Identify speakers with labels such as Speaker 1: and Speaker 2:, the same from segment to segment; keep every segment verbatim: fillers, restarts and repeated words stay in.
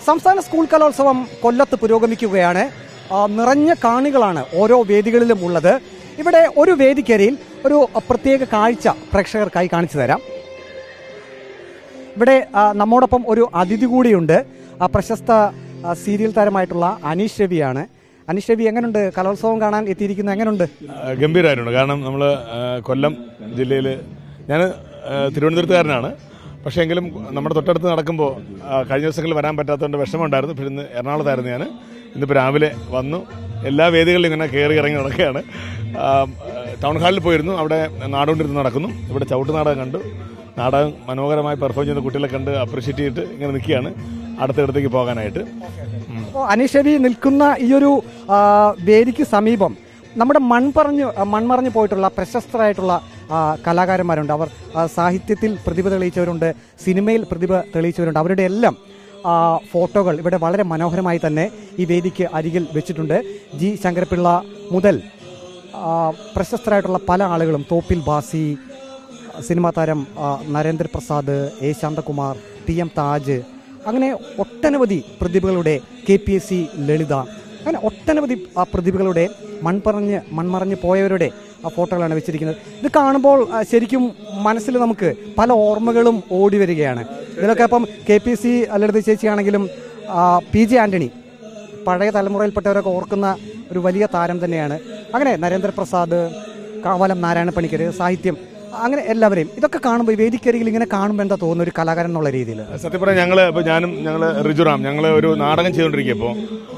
Speaker 1: സംസ്ഥാന സ്കൂൾ കലോത്സവം കൊല്ലത്ത് പുരോഗമിക്കുകയാണ്. നിറഞ്ഞ കാണികളാണ് ഓരോ വേദികളിലും ഉള്ളത്. ഇവിടെ ഒരു വേദിക്കരിയിൽ ഒരു പ്രത്യേക കാഴ്ച പ്രേക്ഷകർക്കായി കാണിച്ചു തരാം. ഇവിടെ നമ്മോടൊപ്പം ഒരു അതിഥി കൂടിയുണ്ട്. പ്രശസ്ത സീരിയൽ താരമായിട്ടുള്ള അനീഷ് രവിയാണ്. അനീഷ് രവി, എങ്ങനെയുണ്ട് കലോത്സവം കാണാൻ എത്തിയിരിക്കുന്നത്? എങ്ങനെയുണ്ട്?
Speaker 2: ഗംഭീരമായിട്ടുണ്ട്. കാരണം നമ്മൾ കൊല്ലം ജില്ലയിൽ, ഞാൻ തിരുവനന്തപുരത്തുകാരനാണ്, പക്ഷേ എങ്കിലും നമ്മുടെ തൊട്ടടുത്ത് നടക്കുമ്പോൾ കഴിഞ്ഞ ദിവസങ്ങളിൽ വരാൻ പറ്റാത്തതുകൊണ്ട് വിഷമമുണ്ടായിരുന്നു. പിന്നെ ഇന്ന് എറണാകുളത്തായിരുന്നു ഞാൻ. ഇന്നിപ്പോൾ രാവിലെ വന്നു. എല്ലാ വേദികളിലും ഇങ്ങനെ കയറി ഇറങ്ങി നടക്കുകയാണ്. ടൗൺ ഹാളിൽ പോയിരുന്നു, അവിടെ നാടുകൊണ്ടിരുന്ന് നടക്കുന്നു. ഇവിടെ ചവിട്ട് നാടകം കണ്ടു. നാടകം മനോഹരമായി പെർഫോം ചെയ്യുന്ന കുട്ടികളെ കണ്ട് അപ്രീഷിയേറ്റ് ചെയ്തിട്ട് ഇങ്ങനെ നിൽക്കുകയാണ് അടുത്തടുത്തേക്ക് പോകാനായിട്ട്.
Speaker 1: അനീഷ് രവി നിൽക്കുന്ന ഈ ഒരു വേദിക്ക് സമീപം നമ്മുടെ മൺപറഞ്ഞ് മൺമറഞ്ഞു പോയിട്ടുള്ള പ്രശസ്തരായിട്ടുള്ള കലാകാരന്മാരുണ്ട്. അവർ സാഹിത്യത്തിൽ പ്രതിഭ തെളിയിച്ചവരുണ്ട്, സിനിമയിൽ പ്രതിഭ തെളിയിച്ചവരുണ്ട്. അവരുടെ എല്ലാം ഫോട്ടോകൾ ഇവിടെ വളരെ മനോഹരമായി തന്നെ ഈ വേദിക്ക് അരികിൽ വെച്ചിട്ടുണ്ട്. ജി ശങ്കരപിള്ള മുതൽ പ്രശസ്തരായിട്ടുള്ള പല ആളുകളും, തോപ്പിൽ ബാസി, സിനിമാ താരം Narendraprasad, A Shanthakumar, T M Taj, അങ്ങനെ ഒട്ടനവധി പ്രതിഭകളുടെ, K P S C Lalitha, അങ്ങനെ ഒട്ടനവധി പ്രതിഭകളുടെ മൺപറഞ്ഞ് മൺമറഞ്ഞ് പോയവരുടെ ആ ഫോട്ടോകളാണ് വെച്ചിരിക്കുന്നത്. ഇത് കാണുമ്പോൾ ശരിക്കും മനസ്സിൽ നമുക്ക് പല ഓർമ്മകളും ഓടി വരികയാണ്. ഇതിലൊക്കെ ഇപ്പം കെ പി സി ലളിത ചേച്ചിയാണെങ്കിലും പി ജെ ആൻ്റണി, പഴയ തലമുറയിൽപ്പെട്ടവരൊക്കെ ഓർക്കുന്ന ഒരു വലിയ താരം തന്നെയാണ്. അങ്ങനെ നരേന്ദ്രപ്രസാദ്, കാവാലം നാരായണ പണിക്കർ, സാഹിത്യം, അങ്ങനെ എല്ലാവരെയും ഇതൊക്കെ കാണുമ്പോൾ, ഈ വേദിക്കരികിൽ ഇങ്ങനെ കാണുമ്പോൾ എന്താ തോന്നുന്നു ഒരു കലാകാരൻ എന്നുള്ള രീതിയിൽ?
Speaker 2: സത്യം പറഞ്ഞാൽ ഞങ്ങൾ ഇപ്പോൾ ഞാനും ഞങ്ങൾ റിജുറാം ഞങ്ങൾ ഒരു നാടകം ചെയ്തുകൊണ്ടിരിക്കുകയപ്പോൾ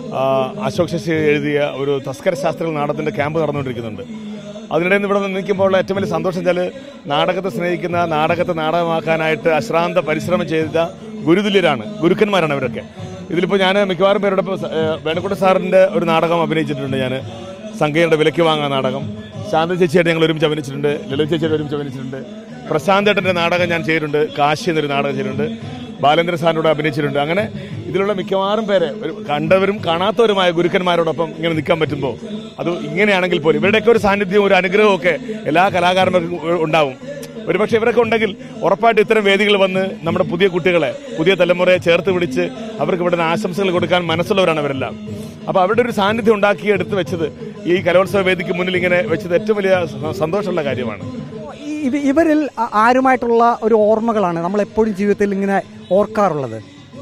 Speaker 2: അശോക് ശശി എഴുതിയ ഒരു തസ്കര ശാസ്ത്രികൾ നാടകത്തിൻ്റെ ക്യാമ്പ് നടന്നുകൊണ്ടിരിക്കുന്നുണ്ട്. അതിനിടയിൽ നിന്ന് ഇവിടെ നിന്ന് നിൽക്കുമ്പോൾ ഏറ്റവും വലിയ സന്തോഷം വെച്ചാൽ നാടകത്തെ സ്നേഹിക്കുന്ന, നാടകത്തെ നാടകമാക്കാനായിട്ട് അശ്രാന്ത പരിശ്രമം ചെയ്ത ഗുരുതുല്യരാണ്, ഗുരുക്കന്മാരാണ് അവരൊക്കെ. ഇതിലിപ്പോൾ ഞാൻ മിക്കവാറും പേരുടെ ഇപ്പോൾ വേണുക്കുട്ട സാറിൻ്റെ ഒരു നാടകം അഭിനയിച്ചിട്ടുണ്ട്. ഞാൻ സംഖ്യയുടെ വിലയ്ക്ക് വാങ്ങാൻ നാടകം, ശാന്ത ചേച്ചിയായിട്ട് ഞങ്ങൾ ഒരുമിച്ച് അഭിനയിച്ചിട്ടുണ്ട്, ലളിത ചേച്ചിയായിട്ട് ഒരുമിച്ച് അഭിനയിച്ചിട്ടുണ്ട്, പ്രശാന്ത് ഏട്ടൻ്റെ നാടകം ഞാൻ ചെയ്തിട്ടുണ്ട്, കാശി എന്നൊരു നാടകം ചെയ്തിട്ടുണ്ട്, ബാലേന്ദ്ര സാറിനോട് അഭിനയിച്ചിട്ടുണ്ട്. അങ്ങനെ ഇതിലുള്ള മിക്കവാറും പേരെ കണ്ടവരും കാണാത്തവരുമായ ഗുരുക്കന്മാരോടൊപ്പം ഇങ്ങനെ നിൽക്കാൻ പറ്റുമ്പോൾ, അത് ഇങ്ങനെയാണെങ്കിൽ പോലും ഇവരുടെയൊക്കെ ഒരു സാന്നിധ്യവും ഒരു അനുഗ്രഹവും ഒക്കെ എല്ലാ കലാകാരന്മാർക്കും ഉണ്ടാവും. ഒരുപക്ഷെ ഇവരൊക്കെ ഉണ്ടെങ്കിൽ ഉറപ്പായിട്ട് ഇത്തരം വേദികൾ വന്ന് നമ്മുടെ പുതിയ കുട്ടികളെ, പുതിയ തലമുറയെ ചേർത്ത് പിടിച്ച് അവർക്ക് ഇവിടെ ആശംസകൾ കൊടുക്കാൻ മനസ്സുള്ളവരാണ് അവരെല്ലാം. അപ്പോൾ അവരുടെ ഒരു സാന്നിധ്യം ഉണ്ടാക്കി എടുത്ത് വെച്ചത് ഈ കലോത്സവ വേദിക്ക് മുന്നിൽ ഇങ്ങനെ വെച്ചത് ഏറ്റവും വലിയ സന്തോഷമുള്ള കാര്യമാണ്.
Speaker 1: ഇവരിൽ ആരുമായിട്ടുള്ള ഒരു ഓർമ്മകളാണ് നമ്മൾ എപ്പോഴും ജീവിതത്തിൽ ഇങ്ങനെ ഓർക്കാറുള്ളത്?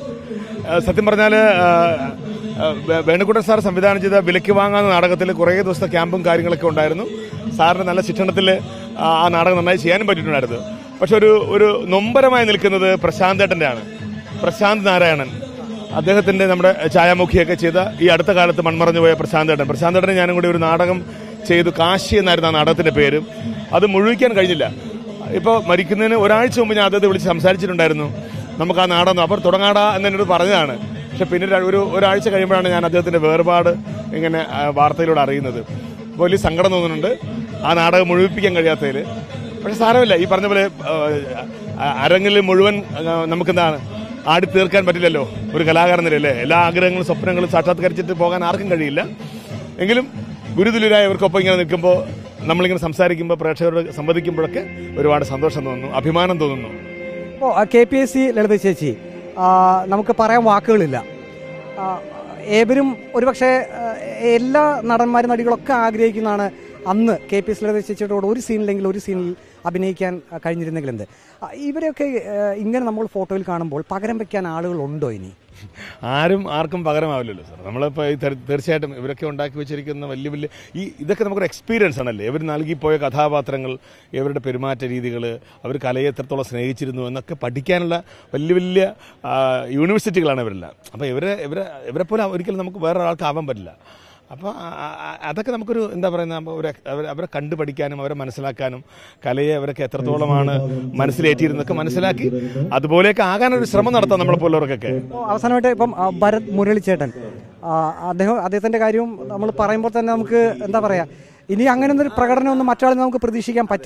Speaker 2: സത്യം പറഞ്ഞാൽ വേണുക്കുട്ടൻ സാർ സംവിധാനം ചെയ്ത വിലയ്ക്ക് വാങ്ങാവുന്ന നാടകത്തിൽ കുറേ ദിവസത്തെ ക്യാമ്പും കാര്യങ്ങളൊക്കെ ഉണ്ടായിരുന്നു. സാറിന് നല്ല ശിക്ഷണത്തിൽ ആ നാടകം നന്നായി ചെയ്യാനും പറ്റിയിട്ടുണ്ടായിരുന്നു. പക്ഷെ ഒരു ഒരു നൊമ്പരമായി നിൽക്കുന്നത് പ്രശാന്ത് ഏട്ടൻ്റെയാണ്. പ്രശാന്ത് നാരായണൻ, അദ്ദേഹത്തിൻ്റെ നമ്മുടെ ഛായാമുഖിയൊക്കെ ചെയ്ത ഈ അടുത്ത കാലത്ത് മൺമറഞ്ഞു പോയ പ്രശാന്ത് ഏട്ടൻ. പ്രശാന്ത് ഏട്ടനെ ഞാനും കൂടി ഒരു നാടകം ചെയ്തു, കാശി എന്നായിരുന്നു ആ നാടകത്തിൻ്റെ പേര്. അത് മുഴുവിക്കാൻ കഴിഞ്ഞില്ല. ഇപ്പോൾ മരിക്കുന്നതിന് ഒരാഴ്ച മുമ്പ് ഞാൻ അദ്ദേഹത്തെ വിളിച്ച് സംസാരിച്ചിട്ടുണ്ടായിരുന്നു, നമുക്ക് ആ നാടകം അപ്പോൾ തുടങ്ങാടാ എന്നോട് പറഞ്ഞതാണ്. പക്ഷെ പിന്നെ ഒരു ഒരാഴ്ച കഴിയുമ്പോഴാണ് ഞാൻ അദ്ദേഹത്തിൻ്റെ വേർപാട് ഇങ്ങനെ വാർത്തയിലൂടെ അറിയുന്നത്. വലിയ സങ്കടം തോന്നുന്നുണ്ട് ആ നാടകം മുഴുവിപ്പിക്കാൻ കഴിയാത്തതിൽ. പക്ഷെ സാരമില്ല, ഈ പറഞ്ഞ പോലെ അരങ്ങിൽ മുഴുവൻ നമുക്കെന്താണ് ആടി തീർക്കാൻ പറ്റില്ലല്ലോ ഒരു കലാകാരൻ നിലയല്ലേ. എല്ലാ ആഗ്രഹങ്ങളും സ്വപ്നങ്ങളും സാക്ഷാത്കരിച്ചിട്ട് പോകാൻ ആർക്കും കഴിയില്ല. എങ്കിലും ഗുരുതുല്യരായ ഇവർക്കൊപ്പം ഇങ്ങനെ നിൽക്കുമ്പോൾ, നമ്മളിങ്ങനെ സംസാരിക്കുമ്പോൾ, പ്രേക്ഷകരോട് സംവദിക്കുമ്പോഴൊക്കെ ഒരുപാട് സന്തോഷം തോന്നുന്നു, അഭിമാനം തോന്നുന്നു.
Speaker 1: ഇപ്പോൾ K P S C Lalitha ചേച്ചി, നമുക്ക് പറയാൻ വാക്കുകളില്ല. ഏവരും ഒരുപക്ഷെ എല്ലാ നടന്മാരും നടികളൊക്കെ ആഗ്രഹിക്കുന്നതാണ് അന്ന് കെ പി എസ് ലളിത ചേച്ചിയോട് ഒരു സീനിലെങ്കിൽ ഒരു സീനിൽ അഭിനയിക്കാൻ കഴിഞ്ഞിരുന്നെങ്കിൽ എന്ത്. ഇവരെയൊക്കെ ഇങ്ങനെ നമ്മൾ ഫോട്ടോയിൽ കാണുമ്പോൾ പകരം വയ്ക്കാൻ ആളുകളുണ്ടോ ഇനി?
Speaker 2: ആരും ആർക്കും പകരമാവില്ലല്ലോ സാർ. നമ്മളിപ്പോൾ ഈ തീർച്ചയായിട്ടും ഇവരൊക്കെ ഉണ്ടാക്കി വെച്ചിരിക്കുന്ന വലിയ വലിയ ഈ ഇതൊക്കെ നമുക്കൊരു എക്സ്പീരിയൻസ് ആണല്ലേ. ഇവർ നൽകിപ്പോയ കഥാപാത്രങ്ങൾ, ഇവരുടെ പെരുമാറ്റ രീതികൾ, അവർ കലയെ എത്രത്തോളം സ്നേഹിച്ചിരുന്നു എന്നൊക്കെ പഠിക്കാനുള്ള വലിയ വലിയ യൂണിവേഴ്സിറ്റികളാണ് ഇവരെല്ലാം. അപ്പോൾ ഇവരെ ഇവരെ ഇവരെ പോലെ ഒരിക്കലും നമുക്ക് വേറെ ഒരാൾക്ക് ആവാൻ പറ്റില്ല. അപ്പോൾ അതൊക്കെ നമുക്കൊരു എന്താ പറയുന്നത്, ഒരു അവരെ കണ്ടു പഠിക്കാനും അവരെ മനസ്സിലാക്കാനും കലയെ അവരൊക്കെ എത്രത്തോളമാണ് മനസ്സിലേറ്റിയിരുന്നൊക്കെ മനസ്സിലാക്കി അതുപോലെയൊക്കെ ആകാനൊരു ശ്രമം നടത്താം നമ്മളെ പോലുള്ളവർക്കൊക്കെ.
Speaker 1: അവസാനമായിട്ട് ഇപ്പം ഭരത് മുരളിച്ചേട്ടൻ, അദ്ദേഹം അദ്ദേഹത്തിൻ്റെ കാര്യവും നമ്മൾ പറയുമ്പോൾ തന്നെ നമുക്ക് എന്താ പറയുക, ഇനി അങ്ങനെ ഒരു പ്രകടനമൊന്നും മറ്റാളിൽ നമുക്ക് പ്രതീക്ഷിക്കാൻ പറ്റില്ല.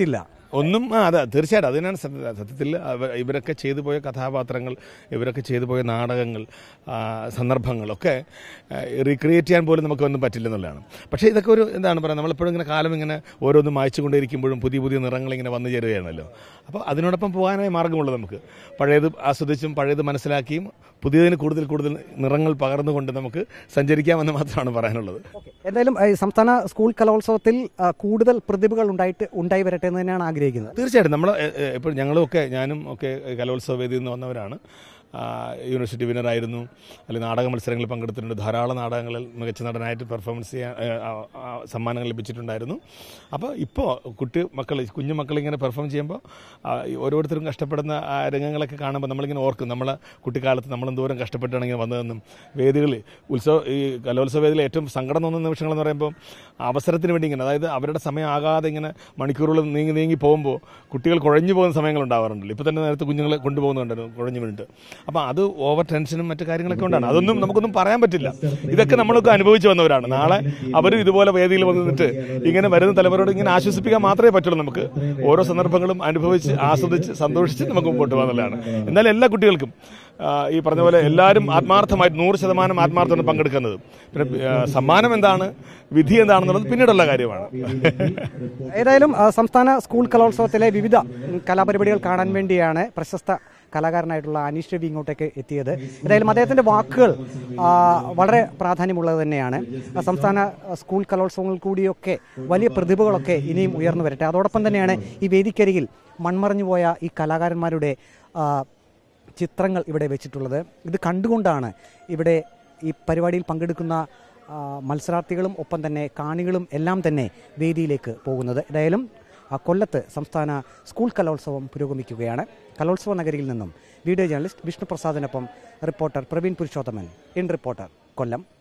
Speaker 2: ഒന്നും ആ അതെ തീർച്ചയായിട്ടും അത് തന്നെയാണ് സത്യത്തിൽ ഇവരൊക്കെ ചെയ്തു പോയ കഥാപാത്രങ്ങൾ, ഇവരൊക്കെ ചെയ്തു പോയ നാടകങ്ങൾ, സന്ദർഭങ്ങളൊക്കെ റീക്രിയേറ്റ് ചെയ്യാൻ പോലും നമുക്കൊന്നും പറ്റില്ലെന്നുള്ളതാണ്. പക്ഷേ ഇതൊക്കെ ഒരു എന്താണ് പറയുക, നമ്മളെപ്പോഴും ഇങ്ങനെ കാലം ഇങ്ങനെ ഓരോന്നും മായ്ച്ചു കൊണ്ടിരിക്കുമ്പോഴും പുതിയ പുതിയ നിറങ്ങൾ ഇങ്ങനെ വന്നു ചേരുകയാണല്ലോ. അപ്പോൾ അതിനോടൊപ്പം പോകാനായി മാർഗ്ഗമുള്ളത് നമുക്ക് പഴയത് ആസ്വദിച്ചും പഴയത് മനസ്സിലാക്കിയും പുതിയതിന് കൂടുതൽ കൂടുതൽ നിറങ്ങൾ പകർന്നുകൊണ്ട് നമുക്ക് സഞ്ചരിക്കാമെന്ന് മാത്രമാണ് പറയാനുള്ളത്.
Speaker 1: എന്തായാലും സംസ്ഥാന സ്കൂൾ കലോത്സവത്തിൽ കൂടുതൽ പ്രതിഭകൾ ഉണ്ടായിട്ട് ഉണ്ടായി വരട്ടെ എന്ന് തന്നെയാണ് ആഗ്രഹിക്കുന്നത്.
Speaker 2: തീർച്ചയായിട്ടും നമ്മൾ ഇപ്പോൾ ഞങ്ങളും ഒക്കെ ഞാനും ഒക്കെ കലോത്സവ വേദിയിൽ നിന്ന് വന്നവരാണ്. യൂണിവേഴ്സിറ്റി വിന്നറായിരുന്നു, അല്ലെങ്കിൽ നാടക മത്സരങ്ങളിൽ പങ്കെടുത്തിട്ടുണ്ട്. ധാരാളം നാടകങ്ങളിൽ മികച്ച നടനായിട്ട് പെർഫോമൻസ് ചെയ്യാൻ സമ്മാനങ്ങൾ ലഭിച്ചിട്ടുണ്ടായിരുന്നു. അപ്പോൾ ഇപ്പോൾ കുട്ടി മക്കൾ കുഞ്ഞു മക്കളിങ്ങനെ പെർഫോം ചെയ്യുമ്പോൾ ഓരോരുത്തരും കഷ്ടപ്പെടുന്ന രംഗങ്ങളൊക്കെ കാണുമ്പോൾ നമ്മളിങ്ങനെ ഓർക്കും, നമ്മളെ കുട്ടിക്കാലത്ത് നമ്മളെന്തോരം കഷ്ടപ്പെട്ടാണെങ്കിൽ വന്നതെന്നും. വേദികളിൽ ഉത്സവ ഈ കലോത്സവ വേദിയിൽ ഏറ്റവും സങ്കടം തോന്നുന്ന നിമിഷങ്ങളെന്ന് പറയുമ്പോൾ അവസരത്തിന് വേണ്ടി ഇങ്ങനെ, അതായത് അവരുടെ സമയം ആകാതെ ഇങ്ങനെ മണിക്കൂറുകൾ നീങ്ങി നീങ്ങി പോകുമ്പോൾ കുട്ടികൾ കുഴഞ്ഞു പോകുന്ന സമയങ്ങളുണ്ടാവാറുണ്ടല്ലോ. ഇപ്പോൾ തന്നെ നേരത്തെ കുഞ്ഞുങ്ങളെ കൊണ്ടുപോകുന്നുണ്ടായിരുന്നു കുഴഞ്ഞു വീണിട്ട്. അപ്പോൾ അത് ഓവർ ടെൻഷനും മറ്റു കാര്യങ്ങളൊക്കെ ഉണ്ടാണ്. അതൊന്നും നമുക്കൊന്നും പറയാൻ പറ്റില്ല. ഇതൊക്കെ നമ്മളൊക്കെ അനുഭവിച്ചു വന്നവരാണ്. നാളെ അവരും ഇതുപോലെ വേദിയിൽ വന്നിട്ട് ഇങ്ങനെ വരുന്ന തലമുറയോട് ഇങ്ങനെ ആശ്വസിപ്പിക്കാൻ മാത്രമേ പറ്റുള്ളൂ. നമുക്ക് ഓരോ സന്ദർഭങ്ങളും അനുഭവിച്ച് ആസ്വദിച്ച് സന്തോഷിച്ച് നമുക്ക് മുമ്പോട്ട് പോകാനുള്ളതാണ്. എന്നാലും എല്ലാ കുട്ടികൾക്കും ഈ പറഞ്ഞ പോലെ എല്ലാവരും ആത്മാർത്ഥമായിട്ട് നൂറ് ശതമാനം ആത്മാർത്ഥമാണ് പങ്കെടുക്കുന്നത്. പിന്നെ സമ്മാനം എന്താണ്, വിധി എന്താണെന്നുള്ളത് പിന്നീടുള്ള കാര്യമാണ്.
Speaker 1: ഏതായാലും സംസ്ഥാന സ്കൂൾ കലോത്സവത്തിലെ വിവിധ കലാപരിപാടികൾ കാണാൻ വേണ്ടിയാണ് പ്രശസ്ത കലാകാരനായിട്ടുള്ള അനീഷ് രവി ഇങ്ങോട്ടേക്ക് എത്തിയത്. ഏതായാലും അദ്ദേഹത്തിൻ്റെ വാക്കുകൾ വളരെ പ്രാധാന്യമുള്ളത് തന്നെയാണ്. സംസ്ഥാന സ്കൂൾ കലോത്സവങ്ങളിൽ കൂടിയൊക്കെ വലിയ പ്രതിഭകളൊക്കെ ഇനിയും ഉയർന്നു വരട്ടെ. അതോടൊപ്പം തന്നെയാണ് ഈ വേദിക്കരികിൽ മൺമറഞ്ഞു പോയ ഈ കലാകാരന്മാരുടെ ചിത്രങ്ങൾ ഇവിടെ വെച്ചിട്ടുള്ളത്. ഇത് കണ്ടുകൊണ്ടാണ് ഇവിടെ ഈ പരിപാടിയിൽ പങ്കെടുക്കുന്ന മത്സരാർത്ഥികളും ഒപ്പം തന്നെ കാണികളും എല്ലാം തന്നെ വേദിയിലേക്ക് പോകുന്നത്. ഏതായാലും കൊല്ലത്ത് സംസ്ഥാന സ്കൂൾ കലോത്സവം പുരോഗമിക്കുകയാണ്. കലോത്സവ നഗരിയിൽ നിന്നും വീഡിയോ ജേർണലിസ്റ്റ് വിഷ്ണു പ്രസാദിനൊപ്പം reporter Praveen Purushothaman, in reporter, Kollam.